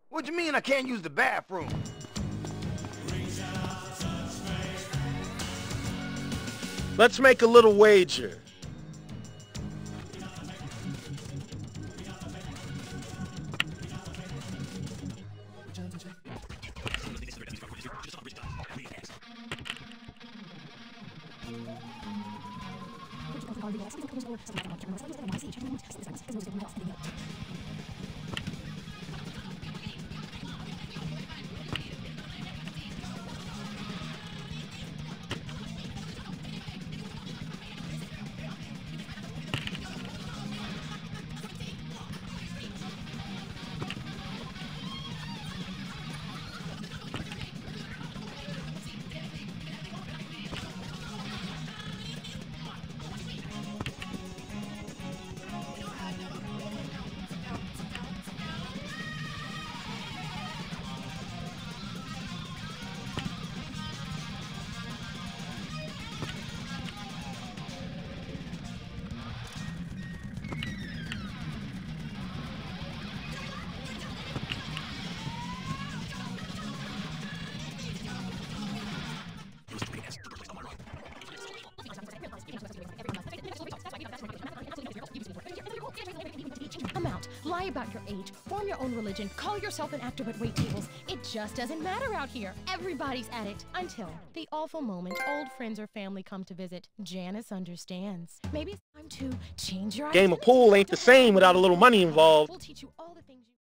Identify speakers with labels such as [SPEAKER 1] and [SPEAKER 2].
[SPEAKER 1] What do you mean I can't use the bathroom?
[SPEAKER 2] Let's make a little wager.
[SPEAKER 3] Come out, lie about your age, form your own religion, call yourself an actor at wait tables. It just doesn't matter out here. Everybody's at it. Until the awful moment old friends or family come to visit. Janice understands. Maybe it's time to change your
[SPEAKER 2] Game of pool ain't the same without a little money involved.
[SPEAKER 3] We'll teach you all the things you